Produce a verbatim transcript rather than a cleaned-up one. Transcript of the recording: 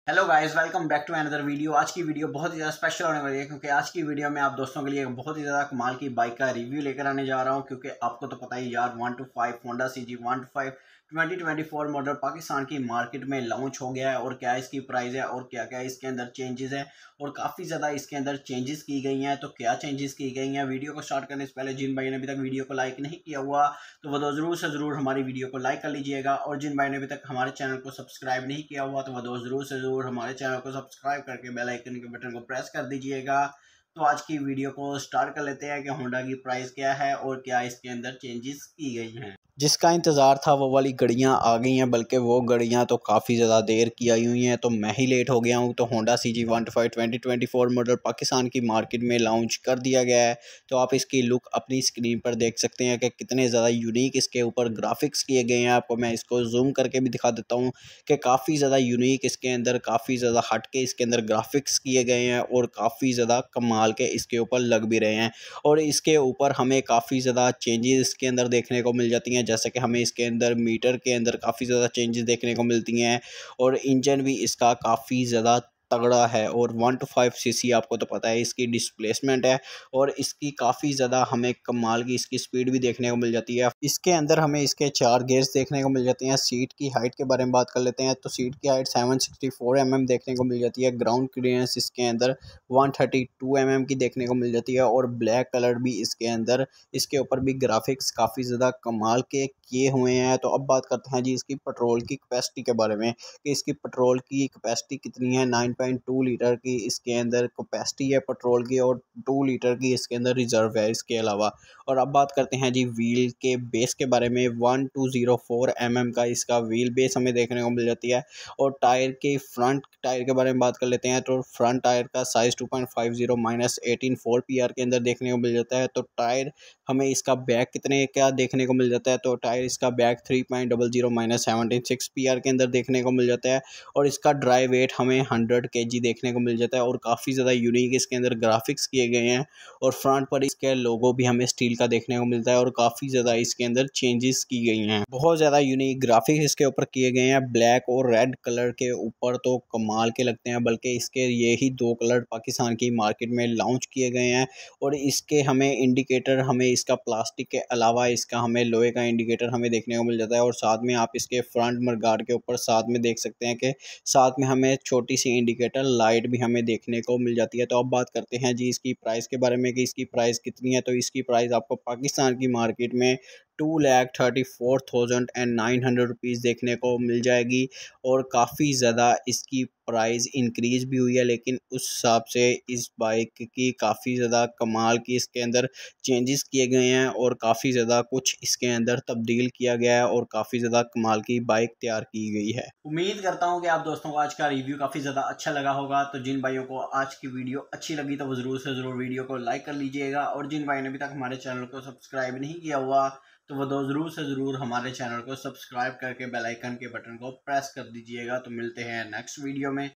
Hello guys, welcome back to another video. आज की video बहुत ही ज़्यादा स्पेशल होने वाली है क्योंकि आज की वीडियो में आप दोस्तों के लिए एक बहुत ही ज़्यादा कमाल की बाइक का रिव्यू लेकर आने जा रहा हूं। क्योंकि आपको तो पता ही यार, one two five Honda C G one two five twenty twenty four model Pakistan की मार्केट में लॉन्च हो गया है और क्या इसकी प्राइस है और क्या क्या इसके अंदर चेंजेस है और काफ़ी ज़्यादा इसके अंदर चेंजेस की गई हैं। तो क्या चेंजेस की गई हैं, वीडियो को स्टार्ट करने से पहले जिन भाई ने अभी तक वीडियो को लाइक नहीं किया हुआ तो वह ज़रूर से ज़रूर हमारी वीडियो को लाइक कर लीजिएगा। और जिन भाई ने अभी तक हमारे चैनल को सब्सक्राइब नहीं किया हुआ तो वह दोस्त ज़रूर से ज़रूर हमारे चैनल को सब्सक्राइब करके बेल आइकन के बटन को प्रेस कर दीजिएगा। तो आज की वीडियो को स्टार्ट कर लेते हैं कि होंडा की प्राइस क्या है और क्या इसके अंदर चेंजेस की गई हैं। जिसका इंतज़ार था वो वाली घड़ियाँ आ गई हैं, बल्कि वो घड़ियाँ तो काफ़ी ज़्यादा देर की आई हुई हैं। तो मैं ही लेट हो गया हूँ। तो Honda C G one two five twenty twenty four model Pakistan की मार्केट में लॉन्च कर दिया गया है। तो आप इसकी लुक अपनी स्क्रीन पर देख सकते हैं कि कितने ज़्यादा यूनिक इसके ऊपर ग्राफिक्स किए गए हैं। आपको मैं इसको जूम करके भी दिखा देता हूँ कि काफ़ी ज़्यादा यूनिक इसके अंदर, काफ़ी ज़्यादा हट के इसके अंदर ग्राफिक्स किए गए हैं और काफ़ी ज़्यादा कमाल के इसके ऊपर लग भी रहे हैं। और इसके ऊपर हमें काफ़ी ज़्यादा चेंजेस इसके अंदर देखने को मिल जाती हैं, जैसे कि हमें इसके अंदर मीटर के अंदर काफ़ी ज़्यादा चेंजेस देखने को मिलती हैं और इंजन भी इसका काफ़ी ज़्यादा तगड़ा है। और one two five C C आपको तो पता है इसकी डिस्प्लेसमेंट है और इसकी काफ़ी ज़्यादा हमें कमाल की इसकी स्पीड भी देखने को मिल जाती है। इसके अंदर हमें इसके चार गेयर्स देखने को मिल जाती हैं। सीट की हाइट के बारे में बात कर लेते हैं तो सीट की height seven sixty four M M देखने को मिल जाती है। ग्राउंड क्लियरेंस इसके अंदर one thirty two M M की देखने को मिल जाती है और ब्लैक कलर भी इसके अंदर, इसके ऊपर भी ग्राफिक्स काफ़ी ज़्यादा कमाल के किए हुए हैं। तो अब बात करते हैं जी इसकी पेट्रोल की कैपेसिटी के बारे में कि इसकी पेट्रोल की कैपेसिटी कितनी है। नाइन पॉइंट टू लीटर की इसके अंदर कैपेसिटी है पेट्रोल की और टू लीटर की इसके अंदर रिजर्व है इसके अलावा। और अब बात करते हैं जी व्हील के बेस के बारे में। One two zero four M M का इसका व्हील बेस हमें देखने को मिल जाती है। और टायर के फ्रंट टायर के बारे में बात कर लेते हैं तो फ्रंट टायर का size two point five zero minus eighteen four P R के अंदर देखने को मिल जाता है। तो टायर हमें इसका बैक कितने का देखने को मिल जाता है तो टायर इसका back three point double zero minus seventeen six P R के अंदर देखने को मिल जाता है। और इसका ड्राई वेट हमें हंड्रेड के जी देखने को मिल जाता है और काफ़ी ज़्यादा यूनिक इसके अंदर ग्राफिक्स किए गए हैं। और फ्रंट पर इसके लोगो भी हमें स्टील का देखने को मिलता है और काफ़ी ज़्यादा इसके अंदर चेंजेस की गई हैं। बहुत ज़्यादा यूनिक ग्राफिक्स इसके ऊपर किए गए हैं। ब्लैक और रेड कलर के ऊपर तो कमाल के लगते हैं, बल्कि इसके ये ही दो कलर पाकिस्तान की मार्केट में लॉन्च किए गए हैं। और इसके हमें इंडिकेटर, हमें इसका प्लास्टिक के अलावा इसका हमें लोहे का इंडिकेटर हमें देखने को मिल जाता है। और साथ में आप इसके फ्रंट मडगार्ड के ऊपर साथ में देख सकते हैं कि साथ में हमें छोटी सी इंडिकेटर लाइट भी हमें देखने को मिल जाती है। तो अब बात करते हैं जी इसकी प्राइस के बारे में कि इसकी प्राइस कितनी है। तो इसकी प्राइस आपको पाकिस्तान की मार्केट में two lakh thirty four thousand and nine hundred rupees देखने को मिल जाएगी। और काफ़ी ज़्यादा इसकी प्राइस इंक्रीज़ भी हुई है, लेकिन उस हिसाब से इस बाइक की काफ़ी ज़्यादा कमाल की इसके अंदर चेंजेस किए गए हैं और काफ़ी ज़्यादा कुछ इसके अंदर तब्दील किया गया है और काफ़ी ज़्यादा कमाल की बाइक तैयार की गई है। उम्मीद करता हूँ कि आप दोस्तों को आज का रिव्यू काफ़ी ज़्यादा अच्छा लगा होगा। तो जिन भाइयों को आज की वीडियो अच्छी लगी तो वो ज़रूर से ज़रूर वीडियो को लाइक कर लीजिएगा। और जिन भाई ने अभी तक हमारे चैनल को सब्सक्राइब नहीं किया हुआ तो वो दो ज़रूर से ज़रूर हमारे चैनल को सब्सक्राइब करके बेल आइकन के बटन को प्रेस कर दीजिएगा। तो मिलते हैं नेक्स्ट वीडियो में।